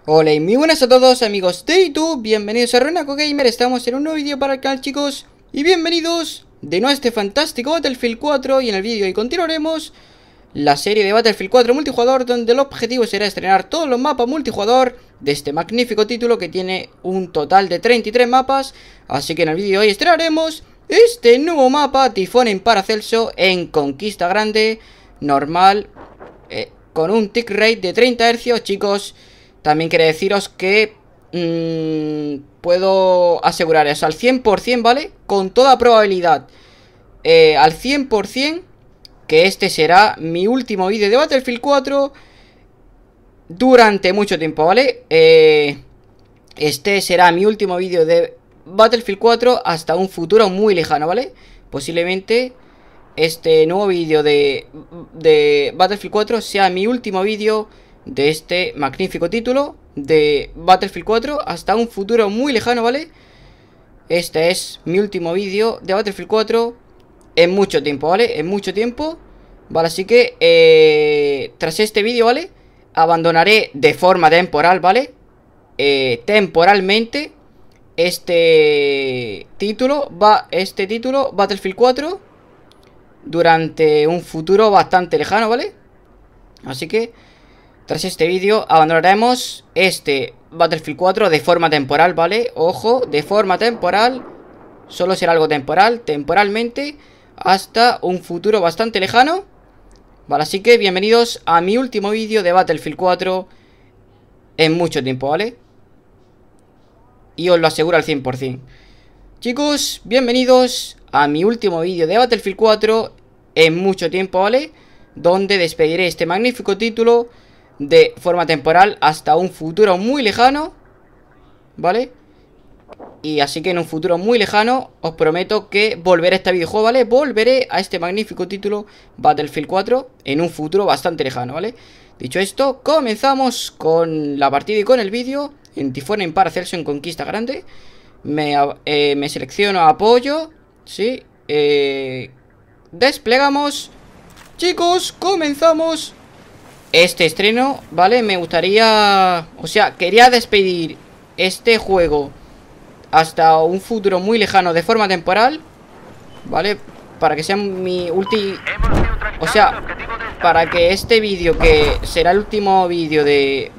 Hola y muy buenas a todos amigos de YouTube, bienvenidos a Renaco Gamer, estamos en un nuevo vídeo para el canal chicos. Y bienvenidos de nuevo a este fantástico Battlefield 4 y en el vídeo hoy continuaremos la serie de Battlefield 4 multijugador, donde el objetivo será estrenar todos los mapas multijugador de este magnífico título que tiene un total de 33 mapas. Así que en el vídeo de hoy estrenaremos este nuevo mapa, Tifón en Paracelso, en Conquista Grande, normal, con un tick rate de 30 Hz, chicos. También quiero deciros que puedo asegurar eso al 100%, ¿vale? Con toda probabilidad, al 100%, que este será mi último vídeo de Battlefield 4 durante mucho tiempo, ¿vale? Este será mi último vídeo de Battlefield 4 hasta un futuro muy lejano, ¿vale? Posiblemente este nuevo vídeo de Battlefield 4 sea mi último vídeo de este magnífico título de Battlefield 4 hasta un futuro muy lejano, ¿vale? Este es mi último vídeo de Battlefield 4 en mucho tiempo, ¿vale? En mucho tiempo, ¿vale? Así que tras este vídeo, ¿vale? Abandonaré de forma temporal, ¿vale? Temporalmente este título, Battlefield 4, durante un futuro bastante lejano, ¿vale? Así que tras este vídeo abandonaremos este Battlefield 4 de forma temporal, ¿vale? Ojo, de forma temporal. Solo será algo temporal, temporalmente, hasta un futuro bastante lejano, ¿vale? Así que bienvenidos a mi último vídeo de Battlefield 4 en mucho tiempo, ¿vale? Y os lo aseguro al 100%. Chicos, bienvenidos a mi último vídeo de Battlefield 4 en mucho tiempo, ¿vale? Donde despediré este magnífico título de forma temporal hasta un futuro muy lejano, ¿vale? Y así que en un futuro muy lejano os prometo que volveré a este videojuego, ¿vale? Volveré a este magnífico título Battlefield 4 en un futuro bastante lejano, ¿vale? Dicho esto, comenzamos con la partida y con el vídeo en Tifón en Paracelso, en Conquista Grande. Me selecciono apoyo, ¿sí? Desplegamos. Chicos, comenzamos este estreno, ¿vale? Me gustaría... O sea, quería despedir este juego hasta un futuro muy lejano de forma temporal, ¿vale? Para que sea mi último... O sea, para que este vídeo, que será el último vídeo de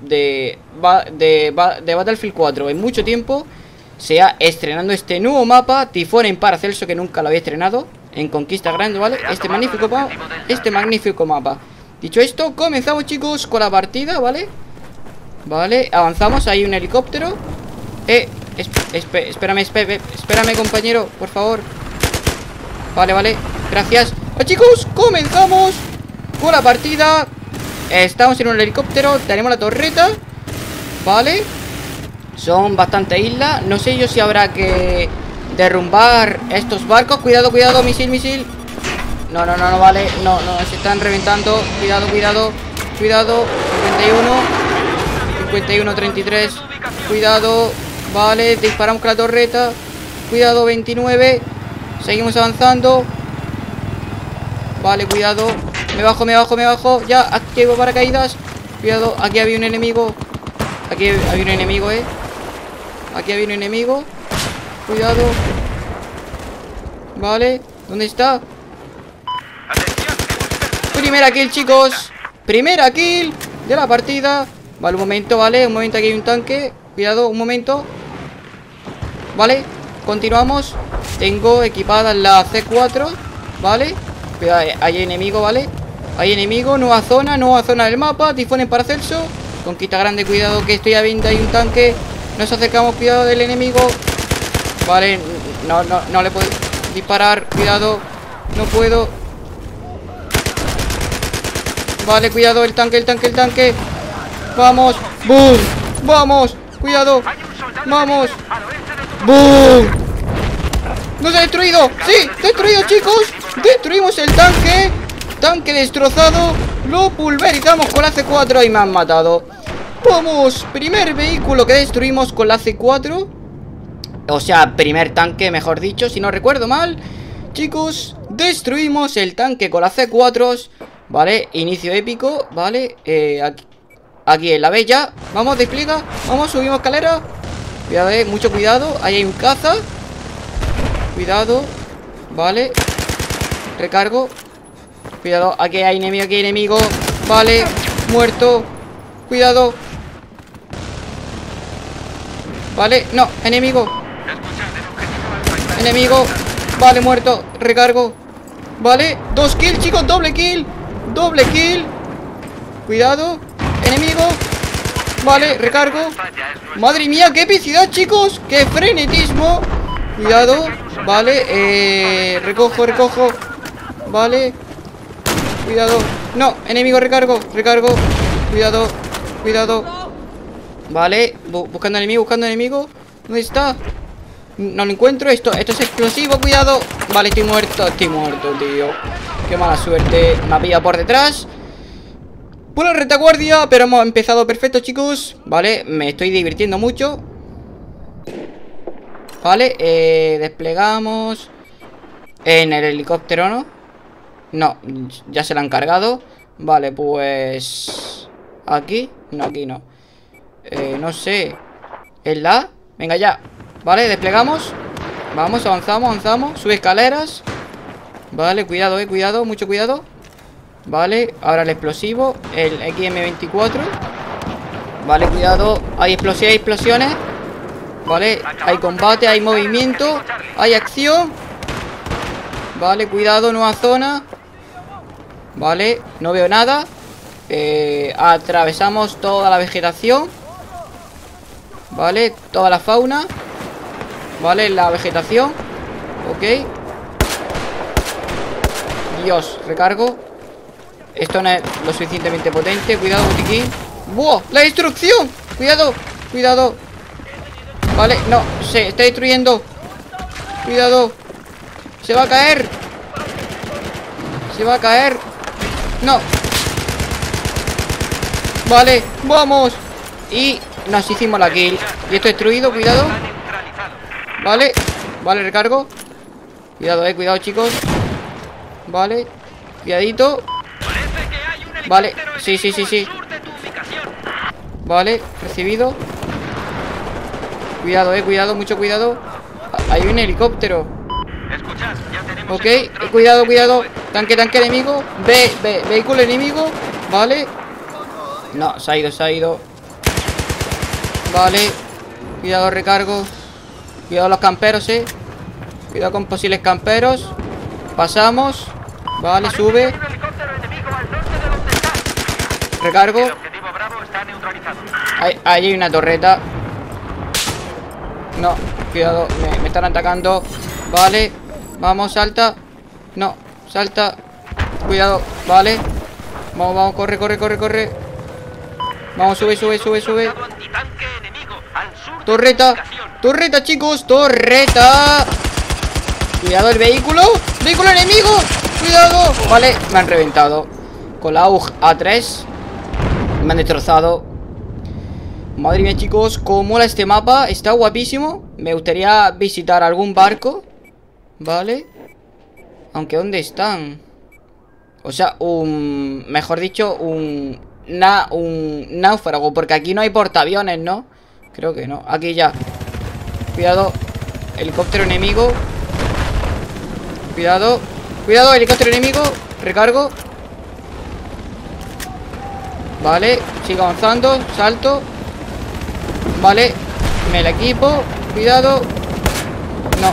Battlefield 4 en mucho tiempo, sea estrenando este nuevo mapa, Tifón en Paracelso, que nunca lo había estrenado en Conquista Grande, ¿vale? Este magnífico mapa. Dicho esto, comenzamos, chicos, con la partida, ¿vale? Vale, avanzamos, hay un helicóptero. Espérame, compañero, por favor. Vale, gracias. Chicos, comenzamos con la partida. Estamos en un helicóptero, tenemos la torreta, ¿vale? Son bastante islas. No sé yo si habrá que derrumbar estos barcos. Cuidado, misil. No, vale. No, se están reventando. Cuidado. 51, 33. Cuidado. Vale, disparamos con la torreta. Cuidado, 29. Seguimos avanzando. Vale, cuidado. Me bajo. Ya, activo paracaídas. Cuidado, aquí había un enemigo. Aquí había un enemigo. Cuidado. Vale, ¿dónde está? Primera kill, chicos. Primera kill de la partida. Vale, un momento, aquí hay un tanque. Cuidado, un momento. Vale, continuamos. Tengo equipada la C4. Vale, cuidado, hay enemigo, ¿vale? Hay enemigo, nueva zona del mapa. Tifón en Paracelso, Conquista Grande. Cuidado, que estoy a 20, hay un tanque. Nos acercamos, cuidado del enemigo. Vale, no le puedo disparar. Cuidado, no puedo. Vale, cuidado, el tanque. Vamos, boom. Vamos, cuidado. Vamos, boom. ¡Nos ha destruido! ¡Sí! ¡Destruido, chicos! ¡Destruimos el tanque! ¡Tanque destrozado! Lo pulverizamos con la C4 y me han matado. Vamos, primer vehículo que destruimos con la C4. O sea, primer tanque, mejor dicho, si no recuerdo mal. Chicos, destruimos el tanque con la C4. Vale, inicio épico. Vale, aquí Aquí en la bella. Vamos, despliega. Vamos, subimos escalera. Cuidado, mucho cuidado. Ahí hay un caza. Cuidado. Vale. Recargo. Cuidado, aquí hay enemigo, aquí hay enemigo. Vale, muerto. Cuidado. Vale, no, enemigo. Enemigo. Vale, muerto. Recargo. Vale, 2 kills, chicos, doble kill. Doble kill. Cuidado. Enemigo. Vale, recargo. Madre mía, qué epicidad, chicos. Qué frenetismo. Cuidado. Vale, recojo, recojo. Vale. Cuidado. No, enemigo, recargo. Recargo. Cuidado. Cuidado. Vale, buscando enemigo, buscando enemigo. ¿Dónde está? No lo encuentro. Esto es explosivo, cuidado. Vale, estoy muerto, tío. Qué mala suerte. Me ha pillado por detrás. Por la retaguardia, pero hemos empezado perfecto, chicos. Vale, me estoy divirtiendo mucho. Vale, desplegamos. En el helicóptero, ¿no? No, ya se la han cargado. Vale, pues... ¿Aquí? No, aquí no. No sé. ¿En la? Venga, ya. Vale, desplegamos. Vamos, avanzamos, avanzamos. Sube escaleras. Vale, cuidado, cuidado, mucho cuidado. Vale, ahora el explosivo. El XM24. Vale, cuidado. Hay explosiones. Vale, hay combate, hay movimiento. Hay acción. Vale, cuidado, nueva zona. Vale, no veo nada. Atravesamos toda la vegetación. Vale, toda la fauna. Vale, la vegetación. Ok. Dios, recargo. Esto no es lo suficientemente potente. Cuidado, botiquín. ¡Buah! ¡La destrucción! Cuidado, cuidado. Vale, no, se está destruyendo. Cuidado. Se va a caer. Se va a caer. No. Vale, vamos. Y nos hicimos la kill. Y esto destruido, cuidado. Vale, vale, recargo. Cuidado, cuidado, chicos. Vale, cuidadito. Vale, sí. Vale, recibido. Cuidado, cuidado, mucho cuidado. Hay un helicóptero. Ok, cuidado, cuidado. Tanque enemigo. Vehículo enemigo. Vale. No, se ha ido. Vale. Cuidado, recargo. Cuidado los camperos, Cuidado con posibles camperos. Pasamos. Vale, sube. Recargo. Ahí hay una torreta. No, cuidado, me están atacando. Vale, vamos, salta. No, salta. Cuidado, vale. Vamos, corre. Vamos, sube. Torreta, chicos, torreta. Cuidado, el vehículo. Vehículo enemigo. Cuidado. Vale, me han reventado. Con la AUG A3 me han destrozado. Madre mía, chicos, cómo mola este mapa. Está guapísimo. Me gustaría visitar algún barco. Vale. Aunque, ¿dónde están? O sea, mejor dicho, un náufrago. Porque aquí no hay portaaviones, ¿no? Creo que no. Aquí ya. Cuidado. Helicóptero enemigo. Cuidado. Cuidado, helicóptero enemigo. Recargo. Vale, sigo avanzando. Salto. Vale, me la equipo. Cuidado. No.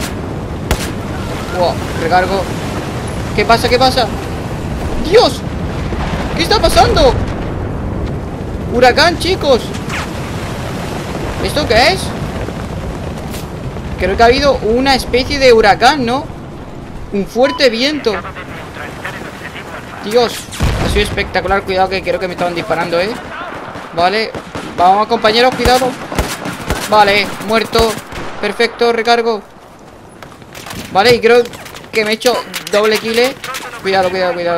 Wow, recargo. ¿Qué pasa? ¡Dios! ¿Qué está pasando? Huracán, chicos. ¿Esto qué es? Creo que ha habido una especie de huracán, ¿no? Un fuerte viento. Dios, ha sido espectacular. Cuidado, que creo que me estaban disparando, Vale, vamos, compañeros, cuidado. Vale, muerto. Perfecto, recargo. Vale, y creo que me he hecho doble kill. Cuidado.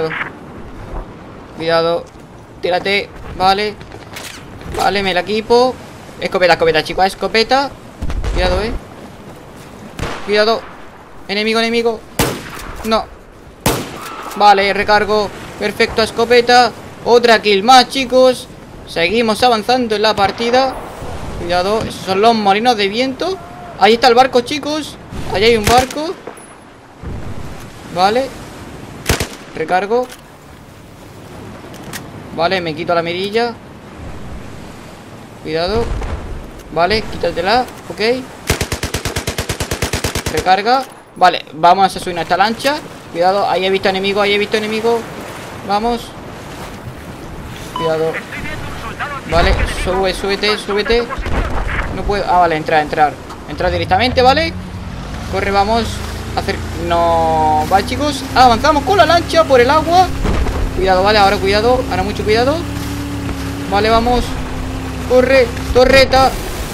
Cuidado. Tírate. Vale. Vale, me la equipo. Escopeta, chicos, escopeta. Cuidado, Cuidado. Enemigo. No. Vale, recargo. Perfecto, escopeta. Otra kill más, chicos. Seguimos avanzando en la partida. Cuidado, esos son los molinos de viento. Ahí está el barco, chicos. Allí hay un barco. Vale. Recargo. Vale, me quito la mirilla. Cuidado. Vale, quítatela. Ok. Recarga. Vale, vamos a subir a esta lancha. Cuidado, ahí he visto enemigos, ahí he visto enemigos. Vamos. Cuidado. Vale, súbete. No puedo. Ah, vale, entrar directamente, ¿vale? Corre, vamos. No. Vale, chicos. Avanzamos con la lancha por el agua. Cuidado, vale, ahora cuidado. Ahora mucho cuidado. Vale, vamos. Corre, torreta.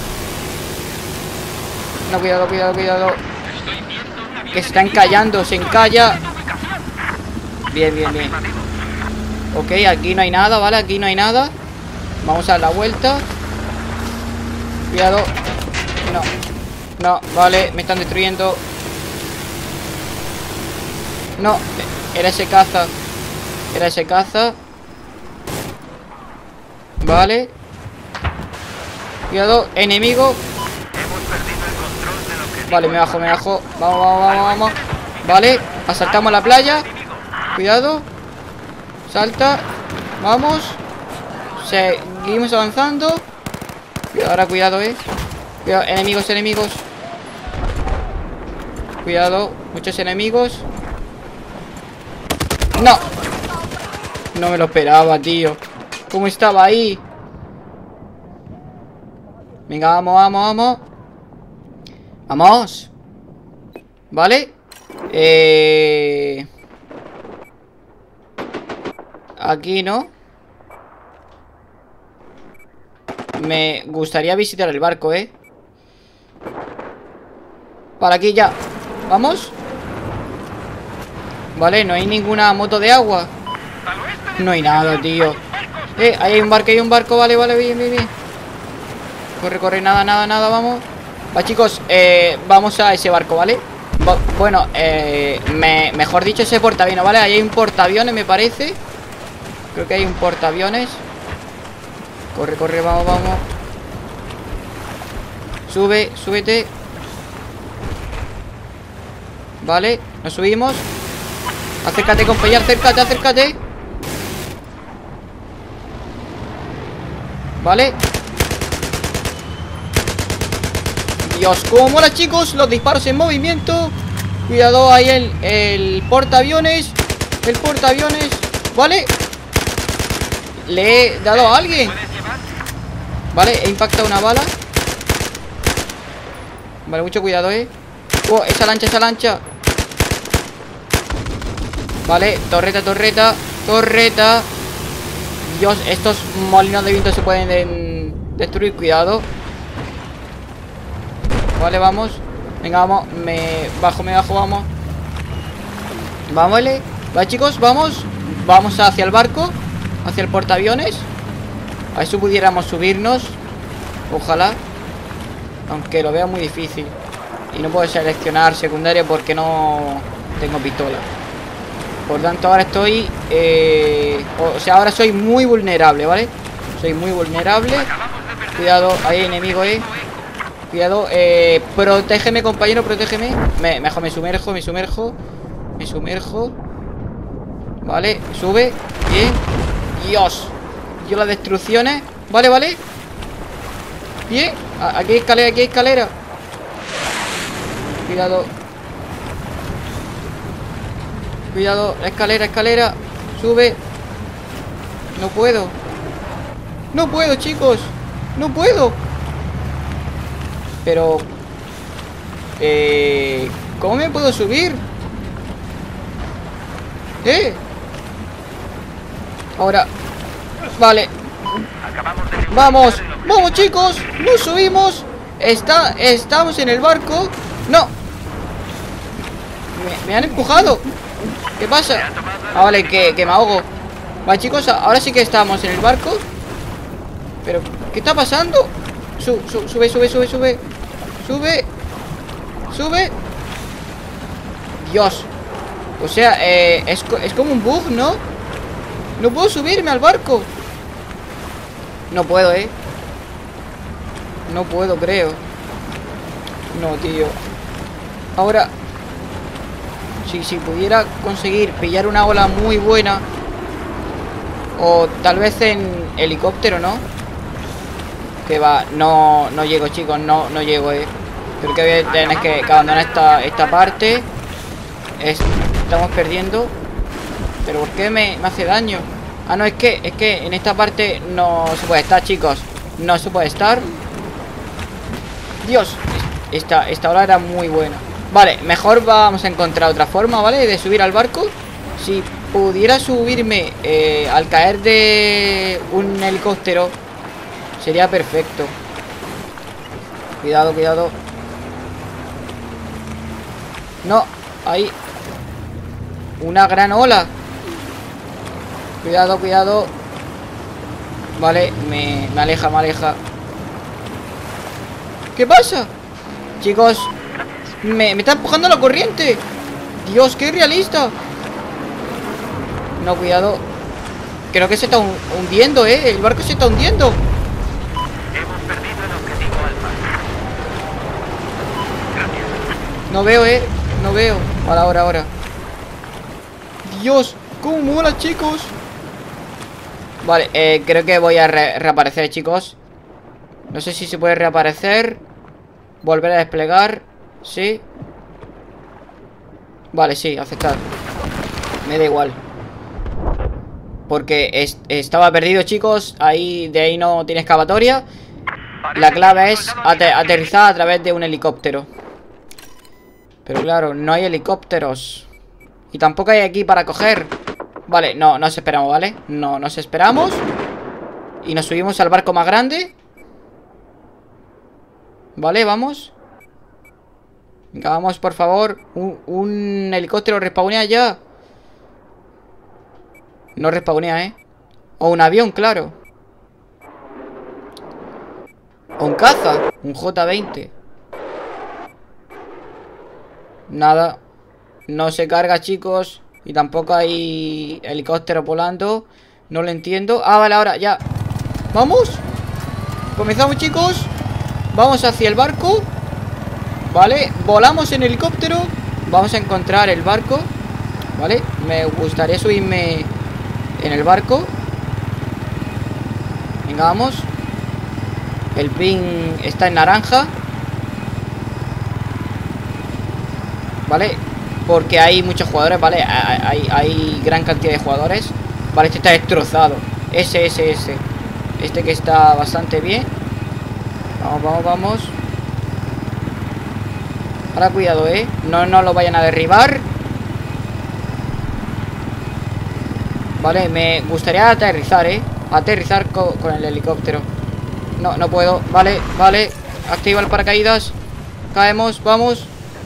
No, cuidado. Que se está encallando, se encalla. Bien. Ok, aquí no hay nada, ¿vale? Aquí no hay nada. Vamos a dar la vuelta. Cuidado. No, vale, me están destruyendo. No, era ese caza. Vale. Cuidado, enemigo. Vale, me bajo. Vamos. Vale, asaltamos la playa. Cuidado. Salta. Vamos. Seguimos avanzando. Ahora cuidado, Cuidado, enemigos. Cuidado, muchos enemigos. No. No me lo esperaba, tío. ¿Cómo estaba ahí? Venga, vamos. Vamos. Vale. Aquí no. Me gustaría visitar el barco, Para aquí ya. Vamos. Vale, no hay ninguna moto de agua. No hay nada, tío. Ahí hay un barco, vale, bien. Corre, nada, vamos. Va, chicos, vamos a ese barco, ¿vale? Bueno, mejor dicho, ese portaaviones, ¿vale? Ahí hay un portaaviones, me parece. Creo que hay un portaaviones. Corre, vamos. Súbete. Vale, nos subimos. Acércate, compañero, acércate. Vale. Dios, cómo mola, chicos. Los disparos en movimiento. Cuidado, ahí el portaaviones. Vale. Le he dado a alguien. Vale, he impactado una bala. Vale, mucho cuidado, Oh, esa lancha. Vale, torreta. Dios, estos molinos de viento se pueden destruir. Cuidado. Vale, vamos. Venga, vamos. Me bajo, vamos. Vale, chicos, vamos. Vamos hacia el barco. Hacia el portaaviones. A ver si pudiéramos subirnos. Ojalá. Aunque lo veo muy difícil. Y no puedo seleccionar secundaria porque no tengo pistola. Por tanto, ahora estoy... ahora soy muy vulnerable, ¿vale? Soy muy vulnerable. Cuidado, hay enemigo, Cuidado, protégeme, compañero, protégeme. Mejor me sumerjo. Vale, sube. Bien. Dios. Las destrucciones. Vale. Bien. Aquí hay escalera, Cuidado, escalera. Sube. No puedo, chicos. No puedo. Pero... ¿cómo me puedo subir? Ahora... Vale. Vamos, chicos. Nos subimos. Estamos en el barco. No. Me han empujado. ¿Qué pasa? Vale, que me ahogo. Vale, chicos, ahora sí que estamos en el barco. Pero, ¿qué está pasando? Sube. Dios. O sea, es como un bug, ¿no? No puedo subirme al barco. No puedo, no puedo, creo. No, tío. Ahora, si pudiera conseguir pillar una ola muy buena, o tal vez en helicóptero, ¿no? Que va, no llego, chicos, no llego, Creo que voy a tener que abandonar esta parte. Estamos perdiendo. Pero ¿por qué me hace daño? Ah, no, es que en esta parte no se puede estar, chicos. No se puede estar. Dios, esta ola era muy buena. Vale, mejor vamos a encontrar otra forma, ¿vale? De subir al barco. Si pudiera subirme al caer de un helicóptero, sería perfecto. Cuidado, cuidado. No, ahí. Una gran ola. Cuidado, cuidado. Vale, me aleja, me aleja. ¿Qué pasa? Chicos, me está empujando la corriente. Dios, qué realista. No, cuidado. Creo que se está hundiendo, el barco se está hundiendo. Hemos perdido el objetivo alfa. Gracias. No veo, no veo. Ahora. Dios, cómo mola, chicos. Vale, creo que voy a reaparecer, chicos. No sé si se puede reaparecer. Volver a desplegar. Sí. Vale, sí, aceptar. Me da igual. Porque estaba perdido, chicos. De ahí no tiene excavatoria. La clave es aterrizar a través de un helicóptero. Pero claro, no hay helicópteros. Y tampoco hay aquí para coger. Vale, no nos esperamos, ¿vale? No nos esperamos. Y nos subimos al barco más grande. Vale, vamos. Venga, vamos, por favor. Un helicóptero respawnea ya. No respawnea, O un avión, claro. O un caza. Un J-20. Nada. No se carga, chicos. Y tampoco hay helicóptero volando. No lo entiendo. Ah, vale, ahora ya. ¡Vamos! Comenzamos, chicos. Vamos hacia el barco. Vale, volamos en helicóptero. Vamos a encontrar el barco. Vale, me gustaría subirme en el barco. Venga, vamos. El pin está en naranja. Vale, porque hay muchos jugadores, ¿vale? Hay gran cantidad de jugadores. Vale, este está destrozado. Ese. Este que está bastante bien. Vamos. Ahora cuidado, no lo vayan a derribar. Vale, me gustaría aterrizar, aterrizar con el helicóptero. No puedo, vale. Activa el paracaídas. Caemos, vamos.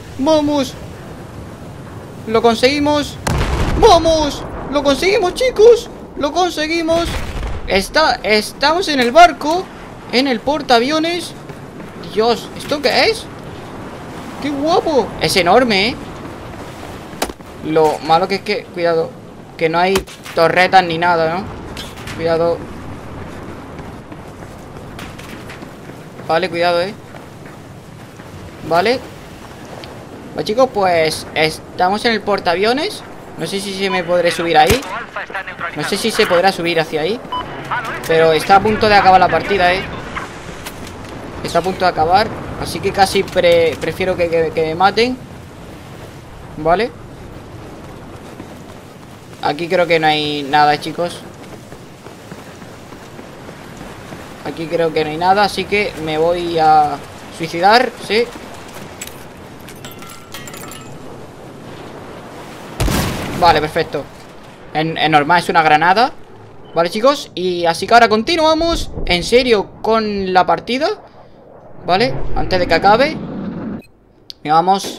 Lo conseguimos. ¡Vamos! Lo conseguimos, chicos. Lo conseguimos. Estamos en el barco. En el portaaviones. Dios, ¿esto qué es? ¡Qué guapo! Es enorme, Lo malo que es que, cuidado, que no hay torretas ni nada, ¿no? Cuidado. Vale, cuidado, Vale. Pues chicos, pues estamos en el portaaviones. No sé si se me podré subir ahí. No sé si se podrá subir hacia ahí. Pero está a punto de acabar la partida, Está a punto de acabar. Así que casi prefiero que me maten. Vale. Aquí creo que no hay nada, chicos. Aquí creo que no hay nada. Así que me voy a suicidar. Sí. Vale, perfecto. En normal es una granada. Vale, chicos. Y así que ahora continuamos en serio con la partida. Vale, antes de que acabe. Vamos.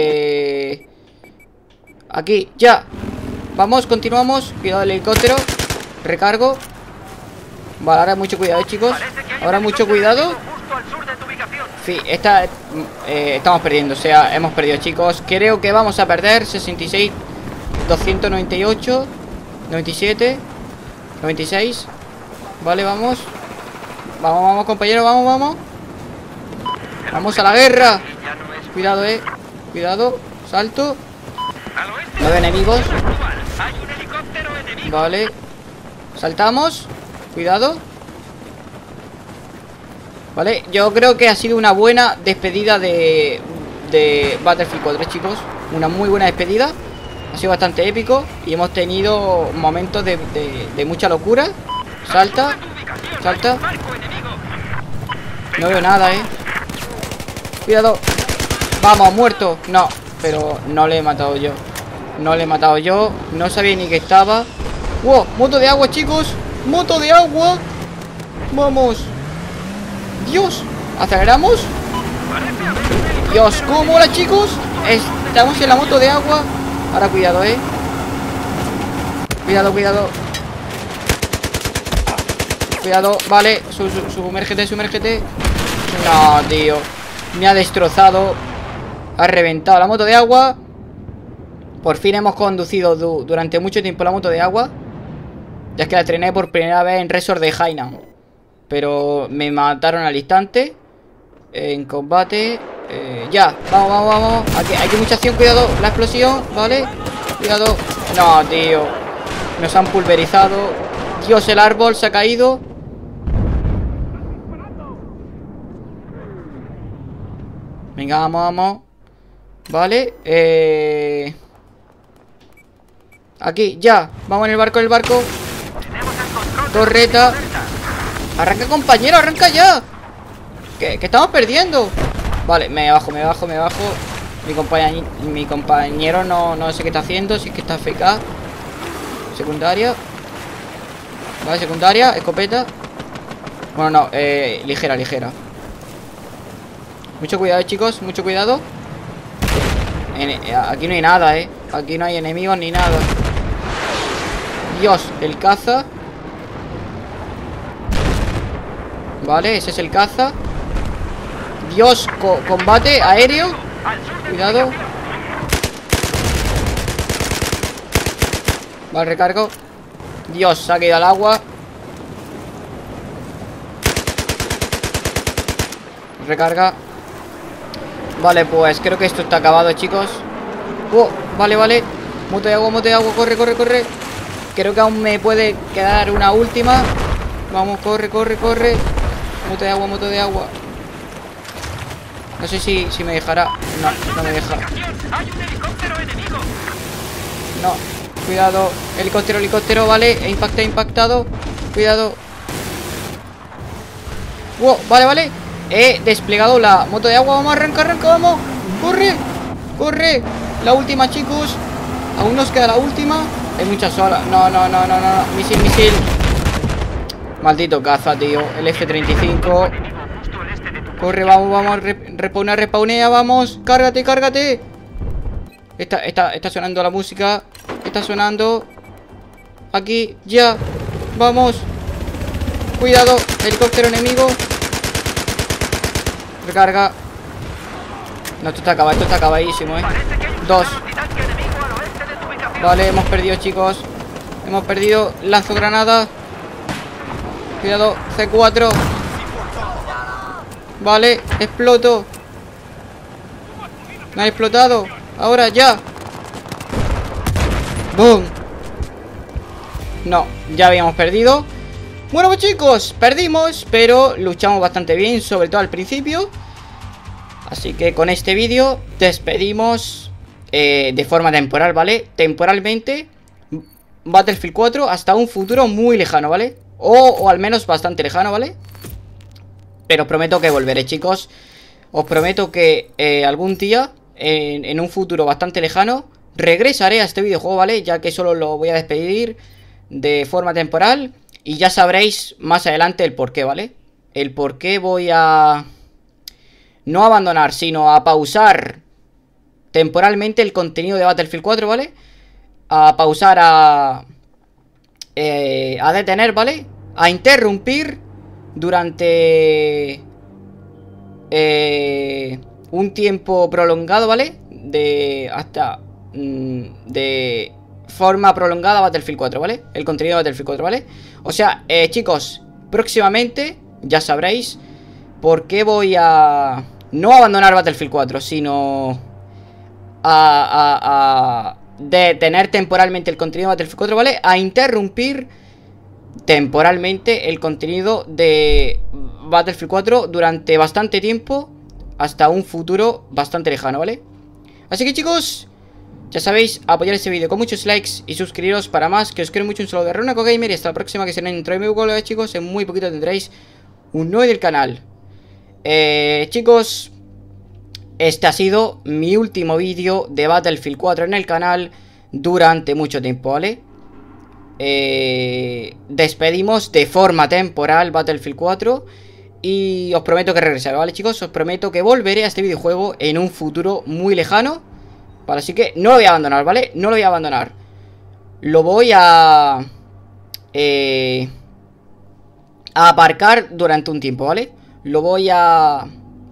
Aquí, ya. Vamos, continuamos. Cuidado del helicóptero. Recargo. Vale, ahora mucho cuidado, chicos. Ahora mucho cuidado. Sí, estamos perdiendo. O sea, hemos perdido, chicos. Creo que vamos a perder. 66, 298, 97, 96. Vale, vamos. Vamos, vamos, compañero, vamos, vamos. Vamos a la guerra. Ya no es Cuidado, cuidado, salto. al oeste. 9 enemigos. Hay un helicóptero enemigo. Vale. Saltamos. Cuidado. Vale, yo creo que ha sido una buena despedida de Battlefield 4, chicos. Una muy buena despedida. Ha sido bastante épico. Y hemos tenido momentos de mucha locura. Salta. Salta. Barco enemigo. No veo nada, Cuidado. Vamos, muerto. No, pero no le he matado yo. No le he matado yo. No sabía ni que estaba. ¡Wow! Moto de agua, chicos. Moto de agua. Vamos. Dios. Aceleramos. Parece haber un helicóptero Dios, ¿cómo mola, chicos? Estamos en la moto de agua. Ahora cuidado, Cuidado, cuidado. Cuidado, vale. Sumérgete, sumérgete. No, tío. Me ha destrozado. Ha reventado la moto de agua. Por fin hemos conducido durante mucho tiempo la moto de agua. Ya es que la estrené por primera vez en Resort de Hainan. Pero me mataron al instante. En combate. Ya, vamos, vamos, vamos. Aquí hay mucha acción, cuidado. La explosión, vale. Cuidado. No, tío. Nos han pulverizado. Dios, el árbol se ha caído. Venga, vamos, vamos. Vale, aquí, ya. Vamos en el barco, Tenemos el control de Torreta. la puerta. Arranca, compañero, arranca ya. Que estamos perdiendo. Vale, me bajo. Mi compañero no sé qué está haciendo. Si es que está FK. Secundaria. Vale, secundaria, escopeta. Bueno, no, ligera. Mucho cuidado, chicos, mucho cuidado. Aquí no hay nada, Aquí no hay enemigos ni nada. Dios, el caza. Vale, ese es el caza. Dios, combate aéreo. Cuidado. Vale, recargo. Dios, se ha caído al agua. Recarga. Vale, pues creo que esto está acabado, chicos. Vale. Moto de agua, corre. Creo que aún me puede quedar una última. Vamos, corre. Moto de agua. No sé si me dejará. No me deja. Hay un helicóptero enemigo. No, cuidado. Helicóptero, vale. He impactado. Cuidado. Vale. He desplegado la moto de agua. Vamos a arrancar, vamos. Corre. La última, chicos. Aún nos queda la última. Hay muchas olas. No. Misil. Maldito caza, tío. El F-35. Corre, vamos. Repaunea, vamos. Cárgate. Está sonando la música. Está sonando. Aquí, ya. Vamos. Cuidado. Helicóptero enemigo. Recarga. No, esto está acabadísimo, Dos. Vale, hemos perdido, chicos. Hemos perdido. Lanzo granada. Cuidado, C4. Vale, exploto. Me han explotado. Ahora, ya. ¡Boom! No, ya habíamos perdido. Bueno, pues chicos, perdimos, pero luchamos bastante bien, sobre todo al principio. Así que con este vídeo despedimos de forma temporal, ¿vale? Temporalmente Battlefield 4 hasta un futuro muy lejano, ¿vale? O al menos bastante lejano, ¿vale? Pero os prometo que volveré, chicos. Os prometo que algún día, en un futuro bastante lejano, regresaré a este videojuego, ¿vale? Ya que solo lo voy a despedir de forma temporal. Y ya sabréis más adelante el por qué, ¿vale? El por qué voy a no abandonar, sino a pausar temporalmente el contenido de Battlefield 4, ¿vale? A pausar, a detener, ¿vale? A interrumpir durante un tiempo prolongado, ¿vale? De forma prolongada Battlefield 4, ¿vale? El contenido de Battlefield 4, ¿vale? O sea, chicos, próximamente ya sabréis por qué voy a no abandonar Battlefield 4, sino a detener temporalmente el contenido de Battlefield 4, ¿vale? A interrumpir temporalmente el contenido de Battlefield 4 durante bastante tiempo, hasta un futuro bastante lejano, ¿vale? Así que chicos, ya sabéis, apoyar este vídeo con muchos likes y suscribiros para más, que os quiero mucho. Un saludo de Ronaco Gamer y hasta la próxima, que será en dentro de muy poco, chicos. En muy poquito tendréis un nuevo del canal. Chicos, este ha sido mi último vídeo de Battlefield 4 en el canal durante mucho tiempo, ¿vale? Despedimos de forma temporal Battlefield 4 y os prometo que regresaré, ¿vale, chicos? Os prometo que volveré a este videojuego en un futuro muy lejano, ¿vale? Así que no lo voy a abandonar, ¿vale? No lo voy a abandonar. Lo voy a aparcar durante un tiempo, ¿vale? Lo voy a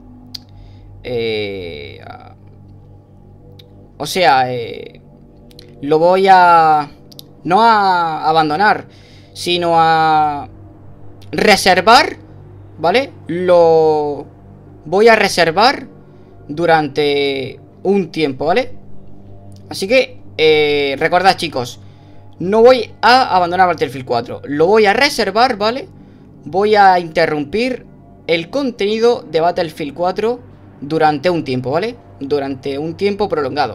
o sea, lo voy a no a abandonar, sino a reservar, ¿vale? Lo voy a reservar durante un tiempo, ¿vale? Así que recordad, chicos, no voy a abandonar Battlefield 4, lo voy a reservar, ¿vale? Voy a interrumpir el contenido de Battlefield 4 durante un tiempo, ¿vale? Durante un tiempo prolongado.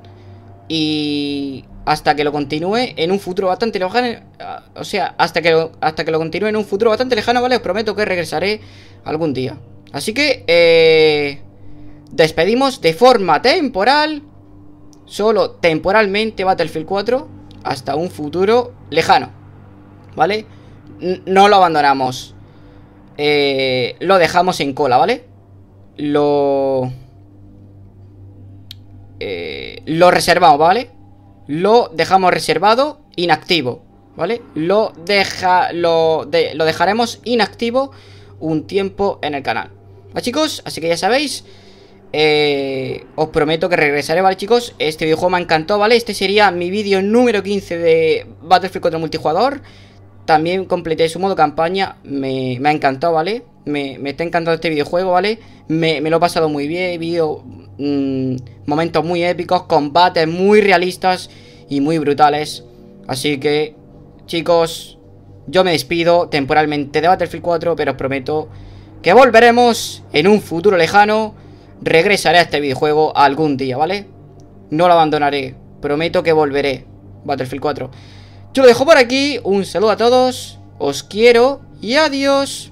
Y hasta que lo continúe en un futuro bastante lejano. O sea, hasta que lo continúe en un futuro bastante lejano, ¿vale? Os prometo que regresaré algún día. Así que despedimos de forma temporal, solo temporalmente, Battlefield 4 hasta un futuro lejano, ¿vale? No lo abandonamos, lo dejamos en cola, ¿vale? Lo reservamos, ¿vale? Lo dejamos reservado, inactivo, ¿vale? Lo dejaremos inactivo un tiempo en el canal, ¿vale, chicos? Así que ya sabéis, os prometo que regresaré, ¿vale, chicos? Este videojuego me encantó, ¿vale? Este sería mi vídeo número 15 de Battlefield 4 multijugador. También completé su modo campaña. Me ha encantado, ¿vale? Me está encantando este videojuego, ¿vale? Me lo he pasado muy bien. He vivido momentos muy épicos, combates muy realistas y muy brutales. Así que, chicos, yo me despido temporalmente de Battlefield 4, pero os prometo que volveremos en un futuro lejano. Regresaré a este videojuego algún día, ¿vale? No lo abandonaré. Prometo que volveré. Battlefield 4. Yo lo dejo por aquí. Un saludo a todos. Os quiero y adiós.